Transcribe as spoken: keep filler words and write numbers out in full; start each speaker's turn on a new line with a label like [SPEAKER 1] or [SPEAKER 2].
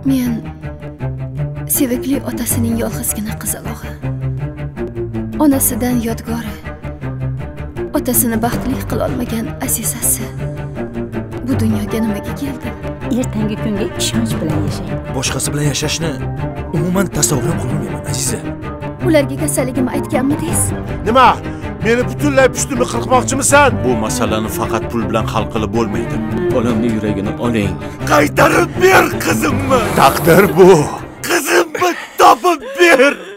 [SPEAKER 1] Men sevikli otasining yolg'izgina qizalog'i. Onasidan yodgori. Otasini baxtli qila olmagan azizasi. Bu dunyoga nimaga keldi?
[SPEAKER 2] Ertangi kunga ishonch bilan yashang.
[SPEAKER 3] Boshqasi bilan yashashni umuman tasavvur ham qilmayman, Aziza.
[SPEAKER 1] Ularga kasalligimni aytganmidingiz?
[SPEAKER 4] Nima? Meni butunlay pushtimni qirqmoqchimisan?
[SPEAKER 3] Bu masalani faqat pul bilan hal qilib bo'lmaydi. Bolamning yuragini oling.
[SPEAKER 4] Qaytarib ber qizimni. Taqdir bu. Qizimni topib ber.